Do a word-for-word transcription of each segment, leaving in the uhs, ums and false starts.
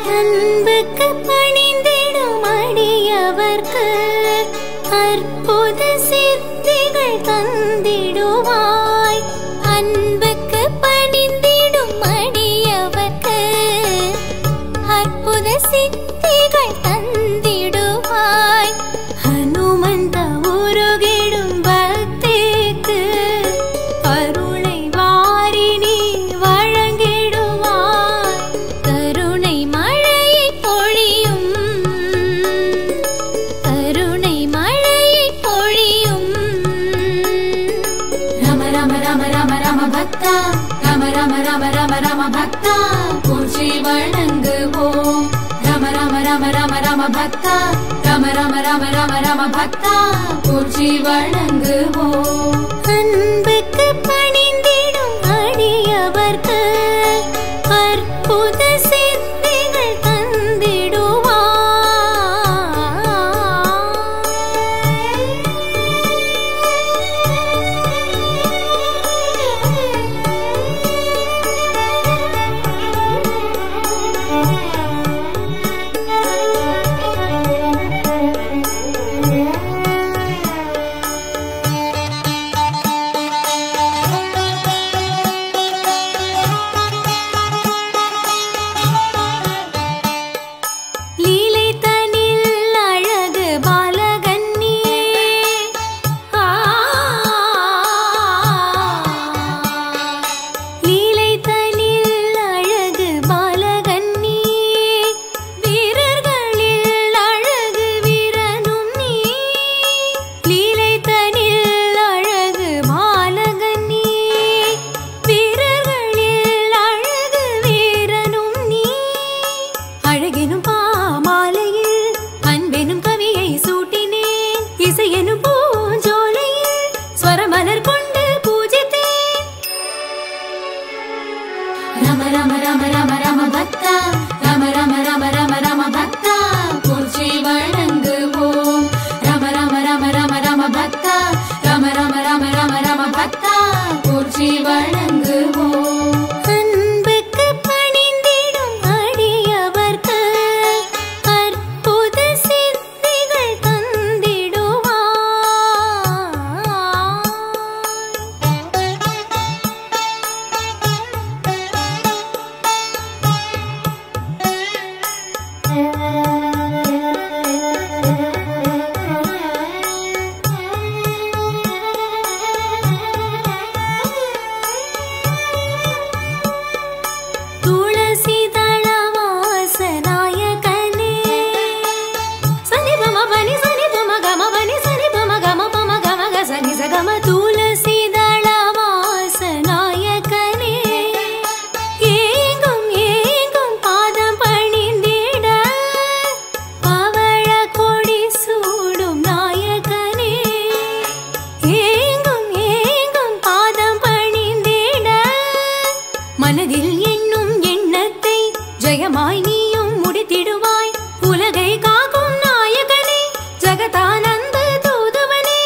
அன்புக்கு பணிந்திடும் அடியவர்க்கு அற்புத சித்திகள் தந்திடுவாய். அன்புக்கு பணிந்திடும் அடியவர்க்கு அற்புத சித்திகள் தந்திடுவாய். ஹனுமந்த உருகிடும் பக்திக்கு அருளை வாரி நீ வழங்கிடுவாய். கருணை மழையை பொழியும் கருணை மழையை பொழியும். ரம ரம ரம ரம ரம பக்தா ரம ரம ரம ரம ரம பக்தா போற்றி வணங்குவோம். ரம ரம ரம ரம ரம பக்தா ரம ரம ரம ரம ரம பக்தா போற்றி வணங்குவோம். அன்புக்கு பணிந்திடும் அடியவர்க்கு அற்புத சித்திகள் தந்திடுவாய். லீலை தனில் அழகு பாலகன்னியே ஆ லீலை தனில் அழகு பாலகன்னியே வீரர்களில் அழகு வீரனும் நீ. லீலை தனில் அழகு பாலகன்னியே வீரர்களில் அழகு வீரனும் நீ. அழகெனும் பாமாலையில் அன்பெனும் கவியை சூட்டினேன். இசையெனும் பூஞ்சோலையில் ஸ்வரமலர் கொண்டு பூஜித்தேன். ரம ரம ரம ரம ரம பக்தா ரம ரம ரம ரம ரம பக்தா போற்றி வணங்குவோம். ரம ரம ரம ரம ரம பக்தா ரம ரம ரம ரம ரம பக்தா போற்றி வணங்குவோம். அன்புக்கு பணிந்திடும் அடியவர்க்கு அற்புத சித்திகள் துளசிதளவாசநாயகனே சனி பம பனி சனி பம கம பனி சனி பம கம பம கம க சனி சகம. துளசிதளவாசநாயகனே ஏங்கும் ஏங்கும் பாதம் பணிந்திட பவழ கொடி சூடும் நாயகனே. ஏங்கும் ஏங்கும் பாதம் பணிந்திட மனதில் எண்ணும் எண்ணத்தை ஜெயமாய் நீயும் முடித்திடுவாய். உலகை காக்கும் நாயகனே ஜகதானந்த தூதுவனே.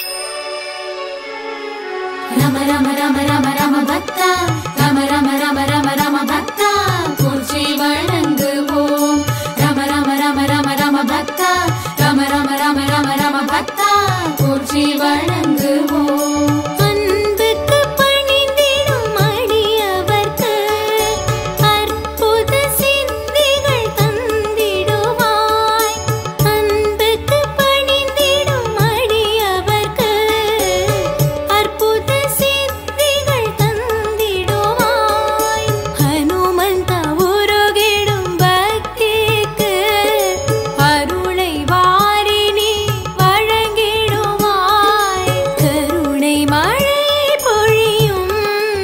ரம ரம ரம ரம ரம பக்தா ரம ரம ரம ரம ரம பக்தா போற்றி வணங்குவோம். ரம ரம ரம ரம ரம பக்தா ரம ரம ரம ரம ரம பக்தா போற்றி வணங்குவோம். அன்புக்கு பணிந்திடும் அடியவர்க்கு அற்புத சித்திகள் தந்திடுவாய். அன்புக்கு பணிந்திடும் அடியவர்க்கு அற்புத சித்திகள் தந்திடுவாய். ஹனுமந்த உருகிடும் பக்திக்கு அருளை வாரி நீ வழங்கிடுவாய். கருணை மழை பொழியும்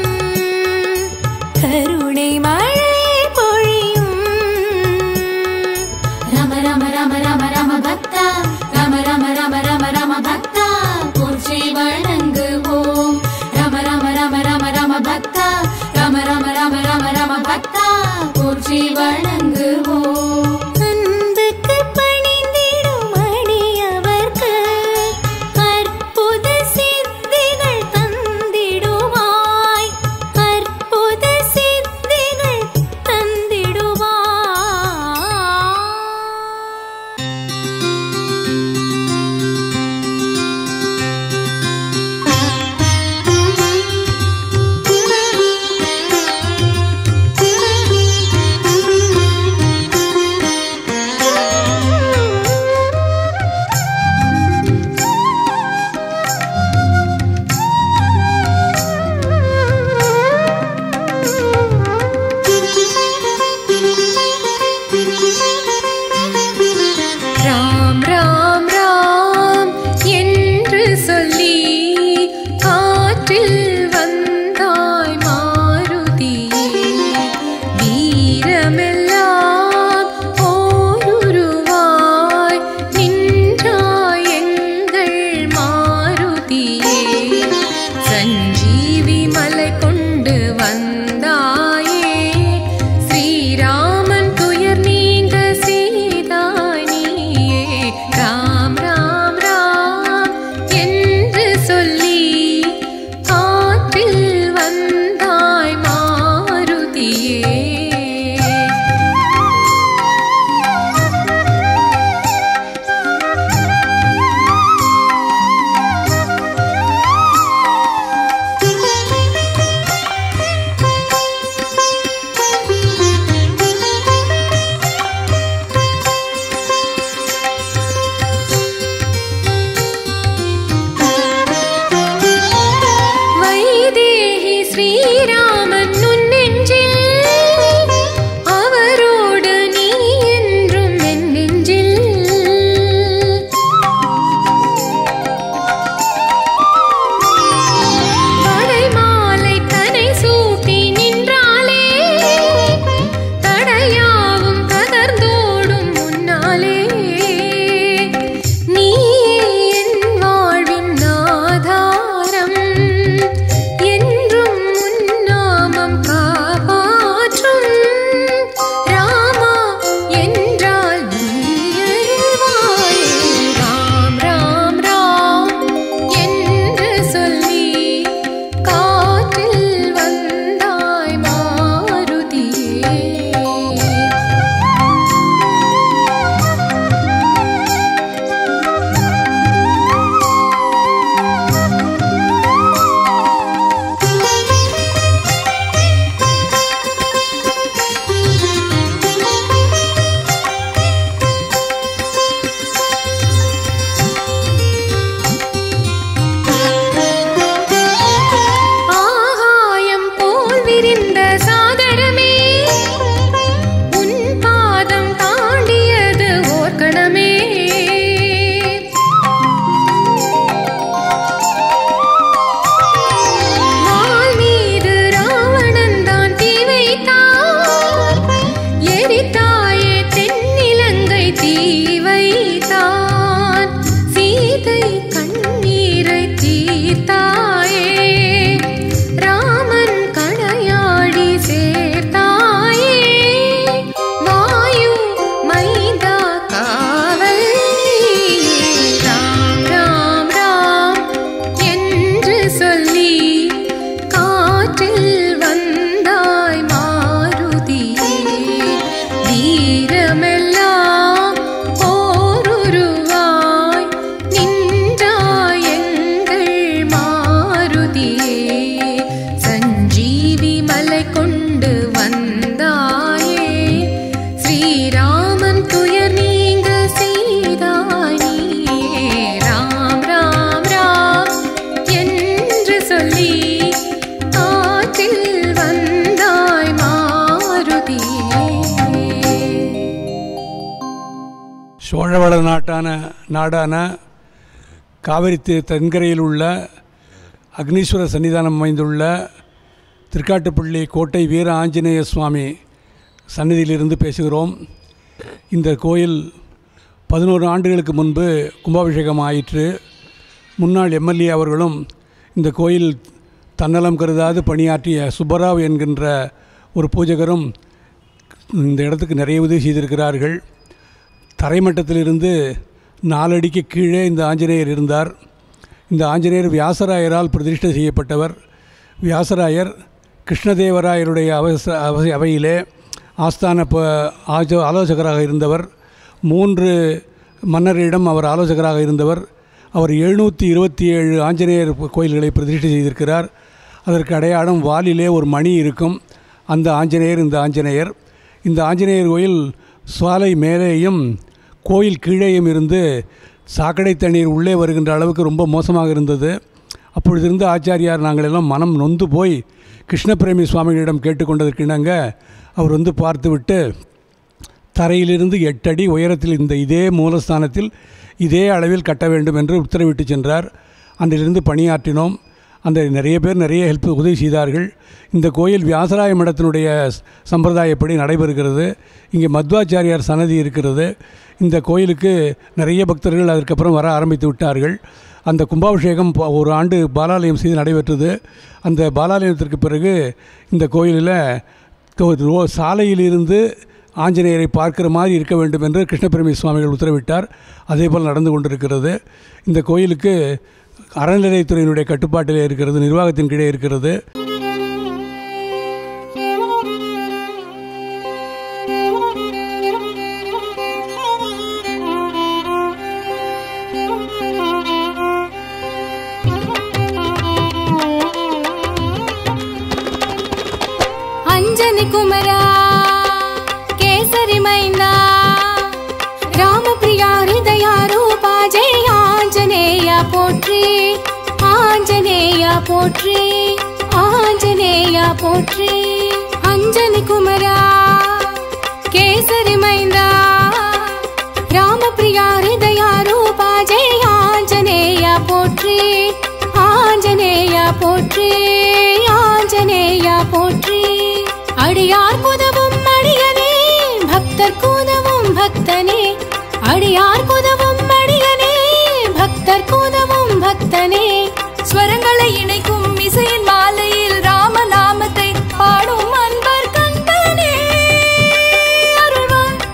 கருணை மழை பொழியும். ரம ரம ரம ரம ரம பக்தா ரம ரம ரம ரம ரம பக்தா போற்றி வணங்குவோம். ரம ரம ரம ரம ரம பக்தா ரம ரம ரம ரம ரம பக்தா போற்றி வணங்குவோம். அன்புக்கு பணிந்திடும் அடியவர்க்கு அற்புத சித்திகள் தந்திடுவாய். அற்புத சித்திகள் தந்திடுவாய். வைத்தான் சீதை கண்ணீரை தீர்த்தாயே ராமன் கணையாடி சேர்த்தாயே வாயு மைந்தா காவல் ராம் ராம் ராம் என்று சொல்லி காற்றில் வந்தாய் மாருதியே வீரமெல்லாம் போருருவாய் நின்றாய் எங்கள் மாருதியே சஞ்சீவி மலை கொண்டு வந்தாயே ஸ்ரீராமன் துயர் நீங்க செய்தாய் நீயே ராம் ராம் ராம் என்று சொல்லி காற்றில் வந்தாய் மாருதியே. சோழவள நாட்டான நாடான காவிரி தி- தென்கரையில் உள்ள அக்னீஸ்வர சன்னிதானம் அமைந்துள்ள திருக்காட்டுப்பள்ளி கோட்டை வீர ஆஞ்சநேய சுவாமி சன்னதியிலிருந்து பேசுகிறோம். இந்த கோயில் பதினோரு ஆண்டுகளுக்கு முன்பு கும்பாபிஷேகம் ஆயிற்று. முன்னாள் எம்எல்ஏ அவர்களும் இந்த கோயில் தன்னலம் கருதாது பணியாற்றிய சுப்பராவ் என்கின்ற ஒரு பூஜகரும் இந்த இடத்துக்கு நிறைய உதவி செய்திருக்கிறார்கள். தரைமட்டத்திலிருந்து நாலடிக்கு கீழே இந்த ஆஞ்சநேயர் இருந்தார். இந்த ஆஞ்சநேயர் வியாசராயரால் பிரதிஷ்டை செய்யப்பட்டவர். வியாசராயர் கிருஷ்ணதேவராயருடைய அவச அவ- அவையிலே ஆஸ்தான ப ஆஜோ ஆலோசகராக இருந்தவர். மூன்று மன்னரிடம் அவர் ஆலோசகராக இருந்தவர். அவர் எழுநூற்றி இருபத்தி ஏழு ஆஞ்சநேயர் கோயில்களை பிரதிஷ்டை செய்திருக்கிறார். அதற்கு அடையாளம் வாலிலே ஒரு மணி இருக்கும். அந்த ஆஞ்சநேயர் இந்த ஆஞ்சநேயர். இந்த ஆஞ்சநேயர் கோயில் சுவாலை மேலேயும் கோயில் கீழேயும் இருந்து சாக்கடை தண்ணீர் உள்ளே வருகின்ற அளவுக்கு ரொம்ப மோசமாக இருந்தது. அப்பொழுது இருந்த ஆச்சாரியார் நாங்கள் எல்லாம் மனம் நொந்து போய் கிருஷ்ணபிரேமி சுவாமிகளிடம் கேட்டுக்கொண்டதற்கு இணங்க அவர் வந்து பார்த்துவிட்டு தரையிலிருந்து எட்டடி உயரத்தில் இந்த இதே மூலஸ்தானத்தில் இதே அளவில் கட்ட வேண்டும் என்று உத்தரவிட்டு சென்றார். அன்றிலிருந்து பணியாற்றினோம். அந்த நிறைய பேர் நிறைய ஹெல்ப் உதவி செய்தார்கள். இந்த கோயில் வியாசராய மடத்தினுடைய சம்பிரதாயப்படி நடைபெறுகிறது. இங்கே மத்வாச்சாரியார் சன்னதி இருக்கிறது. இந்த கோயிலுக்கு நிறைய பக்தர்கள் அதற்கப்புறம் வர ஆரம்பித்து விட்டார்கள். அந்த கும்பாபிஷேகம் ப- ஒரு ஆண்டு பாலாலயம் செய்து நடைபெற்றது. அந்த பாலாலயத்திற்கு பிறகு இந்த கோயிலில் தோ- ரோ- சாலையிலிருந்து ஆஞ்சநேயரை பார்க்கிற மாதிரி இருக்க வேண்டும் என்று கிருஷ்ணபிரமி சுவாமிகள் உத்தரவிட்டார். அதேபோல் நடந்து கொண்டிருக்கிறது. இந்த கோயிலுக்கு அறநிலையத்துறையினுடைய கட்டுப்பாட்டிலே இருக்கிறது, நிர்வாகத்தின் கீழே இருக்கிறது. अंजनी कुमरा केसरी मैंदा रामप्रिया हृदया रूपा जय आंजनेय पोट्री आंजनेय पोट्री आंजनेय पोट्री अंजनी कुमरा केसरी मैंदा रामप्रिया हृदया रूपा जय आंजनेय पोट्री आंजनेय पोट्री आंजनेय पोट्री अडियार कुदवुम अडियने भक्तर कुदवुम भक्तने अडियार कुदवुम अडियने भक्तर कुदवुम भक्तने स्वरங்களை இணைக்கும் இசையின் மாலையில் ராமநாமத்தை பாடும் அன்பர் கண்டனே அருள்வார்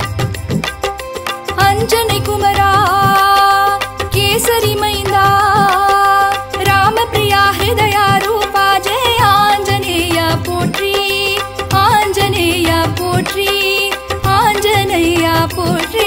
अंजनी कुमरा केसरी मैंदा रामप्रिया हृदया रूपा जय आंजनेय पोट्री आंजनेय पोट्री आंजनेय पोट्री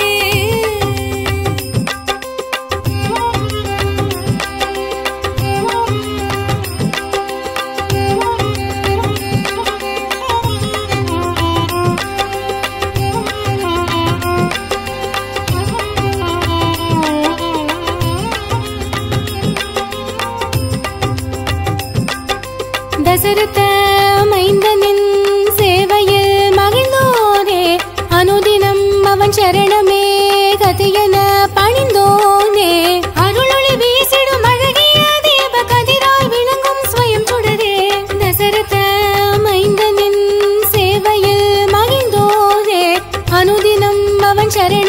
दशरथ मैंदनिन सेवैயில் மகிழ்ந்தோனே அனுதினம் அவன் சரணமே கதியென பணிந்தோனே அருளொளி வீசிடும் அழகிய தீப கதிராய் விளங்கும் ஸ்வயம் சுடரே தசரத மைந்தனின் சேவையில் மகிழ்ந்தோனே அனுதினம் அவன் சரணமே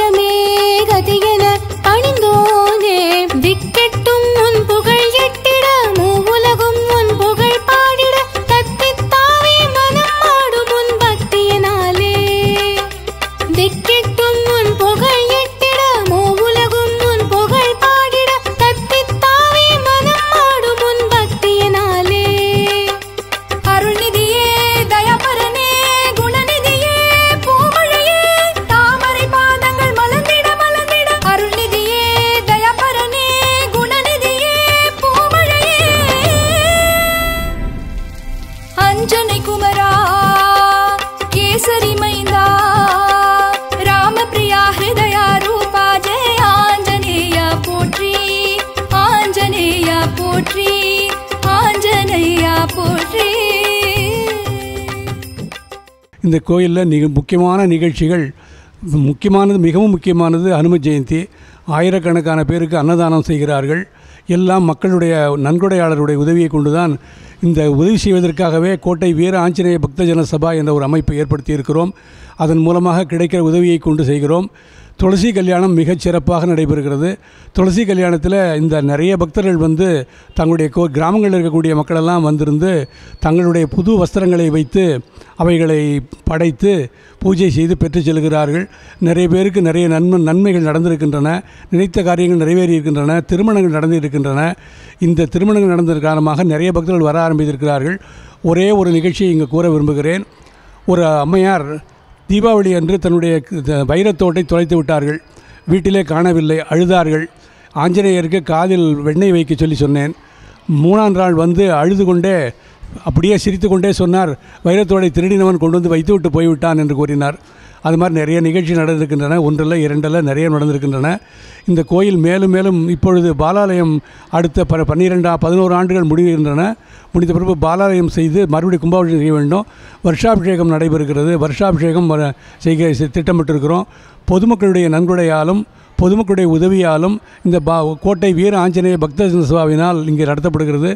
இந்த கோயிலில் நிக முக்கியமான நிகழ்ச்சிகள், முக்கியமானது மிகவும் முக்கியமானது ஹனும ஜெயந்தி. ஆயிரக்கணக்கான பேருக்கு அன்னதானம் செய்கிறார்கள். எல்லாம் மக்களுடைய நன்கொடையாளருடைய உதவியை கொண்டு தான். இந்த உதவி செய்வதற்காகவே கோட்டை வீர ஆஞ்சநேய பக்தஜன சபா என்ற ஒரு அமைப்பை ஏற்படுத்தி இருக்கிறோம். அதன் மூலமாக கிடைக்கிற உதவியை கொண்டு செய்கிறோம். துளசி கல்யாணம் மிகச் சிறப்பாக நடைபெறுகிறது. துளசி கல்யாணத்தில் இந்த நிறைய பக்தர்கள் வந்து தங்களுடைய கோ கிராமங்களில் இருக்கக்கூடிய மக்களெல்லாம் வந்திருந்து தங்களுடைய புது வஸ்திரங்களை வைத்து அவைகளை படைத்து பூஜை செய்து பெற்று செல்கிறார்கள். நிறைய பேருக்கு நிறைய நன்மை நன்மைகள் நடந்திருக்கின்றன. நினைத்த காரியங்கள் நிறைவேறி இருக்கின்றன. திருமணங்கள் நடந்து இருக்கின்றன. இந்த திருமணங்கள் நடந்த காரணமாக நிறைய பக்தர்கள் வர ஆரம்பித்திருக்கிறார்கள். ஒரே ஒரு நிகழ்ச்சியை இங்கே கூற விரும்புகிறேன். ஒரு அம்மையார் தீபாவளி அன்று தன்னுடைய வைரத்தோட்டை தொலைத்து விட்டார்கள். வீட்டிலே காணவில்லை. அழுதார்கள். ஆஞ்சநேயருக்கு காதில் வெண்ணெய் வைக்க சொல்லி சொன்னேன். மூணாம் நாள் வந்து அழுது கொண்டே அப்படியே சிரித்து கொண்டே சொன்னார், வைரத்தோடை திருடினவன் கொண்டு வந்து வைத்து விட்டு போய்விட்டான் என்று கூறினார். அது மாதிரி நிறைய நிகழ்ச்சி நடந்திருக்கின்றன. ஒன்றில் இரண்டில் நிறைய நடந்திருக்கின்றன. இந்த கோயில் மேலும் மேலும் இப்பொழுது பாலாலயம் அடுத்த ப பன்னிரெண்டா பதினோரு ஆண்டுகள் முடிகின்றன. முடிந்த பிறகு பாலாலயம் செய்து மறுபடியும் கும்பாபிஷேகம் செய்ய வேண்டும். வருஷாபிஷேகம் நடைபெறுகிறது. வருஷாபிஷேகம் செய்ய திட்டமிட்டிருக்கிறோம். பொதுமக்களுடைய நன்கொடையாலும் பொதுமக்களுடைய உதவியாலும் இந்த பா கோட்டை வீர ஆஞ்சநேய பக்த சபாவினால் இங்கே நடத்தப்படுகிறது.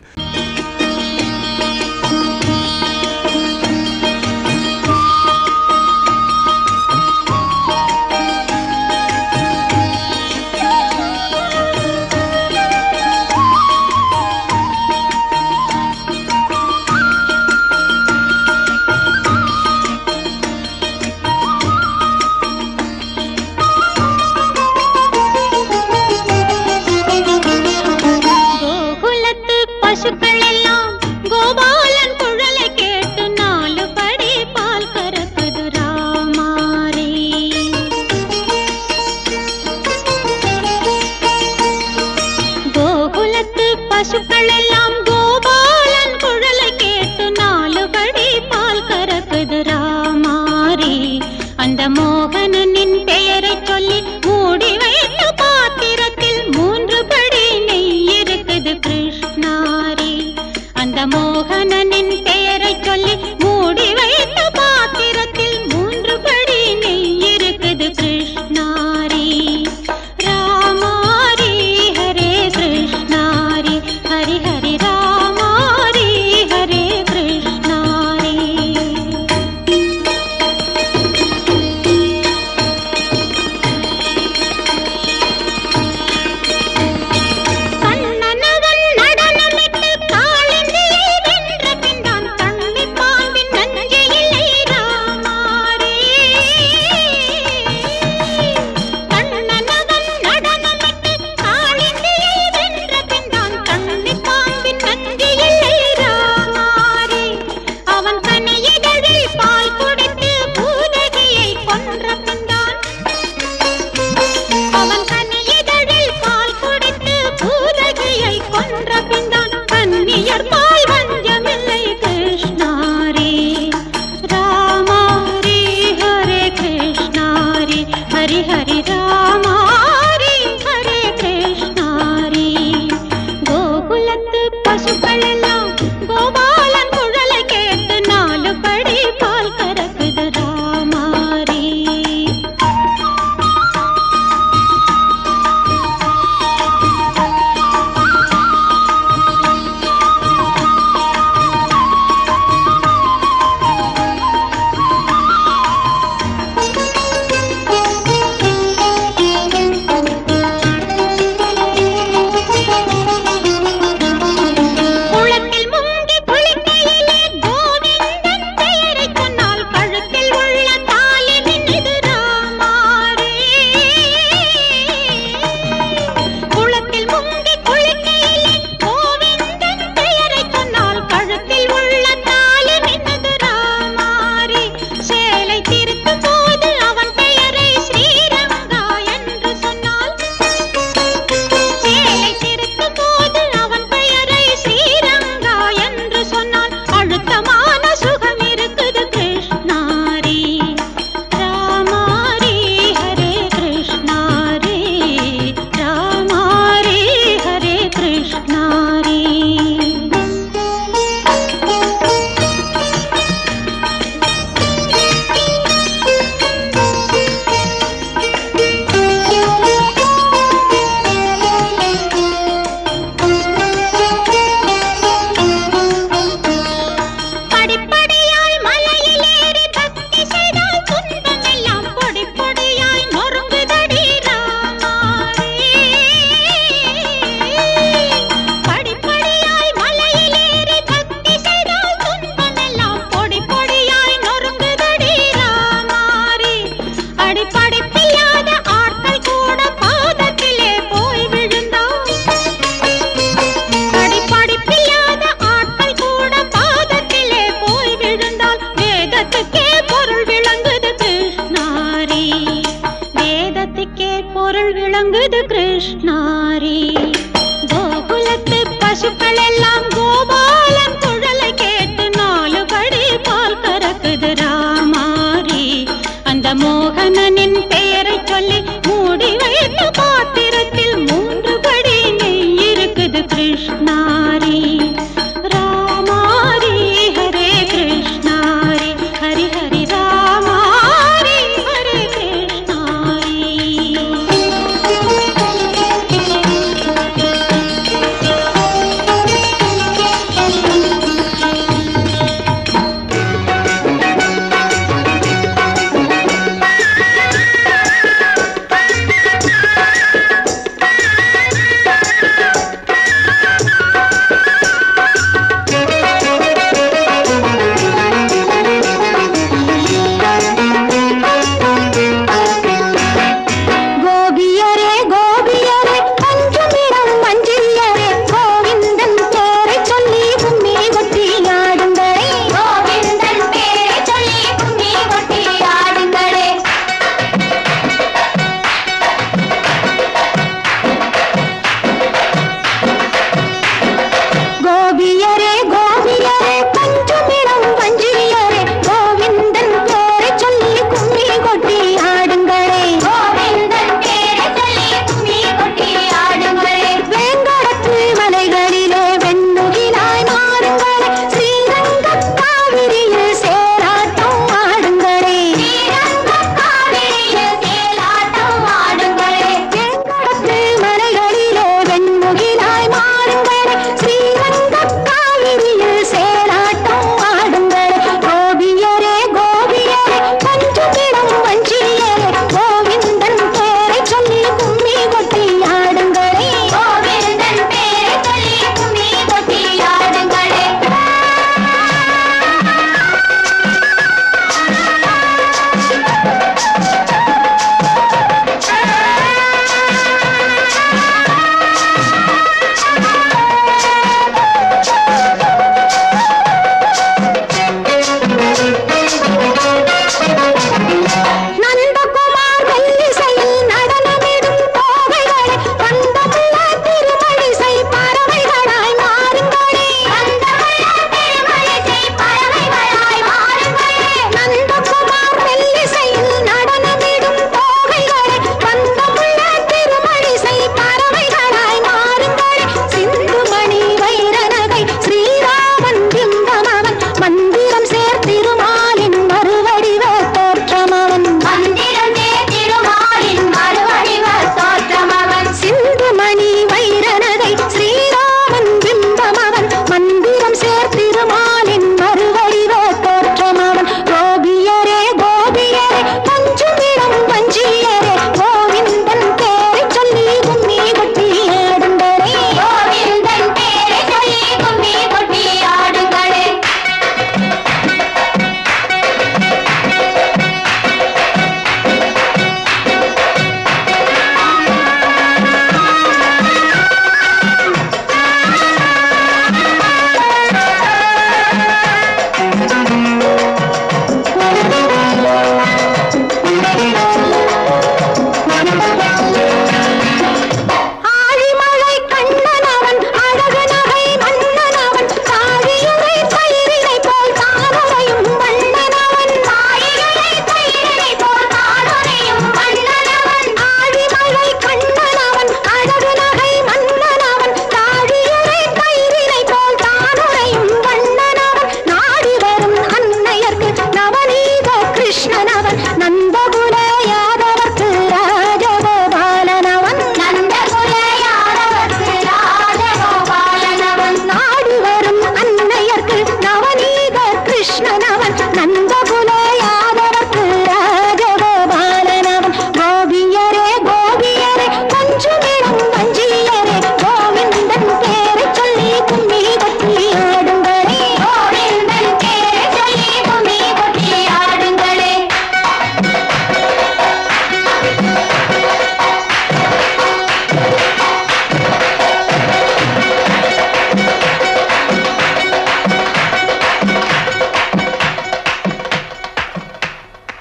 கிருஷ்ணாரி கோகுலத்து பசுக்கள் எல்லாம் கோபாலன் குழலை கேட்டு நாலு படி பால் கறக்குது ராமாரி அந்த மோகனனின் பெயரை சொல்லி மூடி வைத்த பாத்திரத்தில் மூன்று படி நெய் இருக்குது கிருஷ்ணாரி ராமாரி ஹரே கிருஷ்ணாரி ஹரி ஹரி ராமாரி ஹரே கிருஷ்ணாரி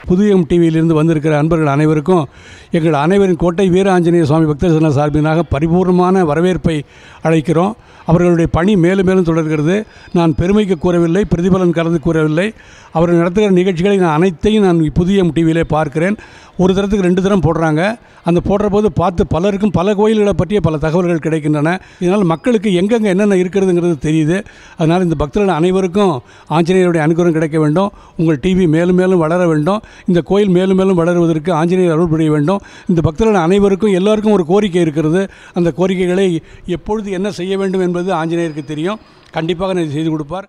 புதுயம் டிவியிலிருந்து வந்திருக்கிற அன்பர்கள் அனைவருக்கும் எங்கள் அனைவரின் கோட்டை வீர ஆஞ்சநேய சுவாமி பக்தர் சங்க சார்பினாக பரிபூர்ணமான வரவேற்பை அழைக்கிறோம். அவர்களுடைய பணி மேலும் மேலும் தொடர்கிறது. நான் பெருமைக்கு கூறவில்லை, பிரதிபலன் கலந்து கூறவில்லை. அவர்கள் நடத்துகிற நிகழ்ச்சிகளை நான் அனைத்தையும் நான் புதியம் டிவியிலே பார்க்கிறேன். ஒரு தரத்துக்கு ரெண்டு தரம் போடுறாங்க. அந்த போடுற போது பார்த்து பலருக்கும் பல கோயில்களை பற்றிய பல தகவல்கள் கிடைக்கின்றன. இதனால் மக்களுக்கு எங்கெங்கே என்னென்ன இருக்கிறதுங்கிறது தெரியுது. அதனால் இந்த பக்தர்கள் அனைவருக்கும் ஆஞ்சநேயருடைய அனுகிரகம் கிடைக்க வேண்டும். உங்கள் டிவி மேலும் மேலும் வளர வேண்டும். இந்த கோயில் மேலும் மேலும் வளருவதற்கு ஆஞ்சநேயர் அருள் புரிய வேண்டும். இந்த பக்தர்கள் அனைவருக்கும் எல்லாருக்கும் ஒரு கோரிக்கை இருக்கிறது. அந்த கோரிக்கைகளை எப்பொழுது என்ன செய்ய வேண்டும் என்பது ஆஞ்சநேயருக்கு தெரியும். கண்டிப்பாக செய்து கொடுப்பார்.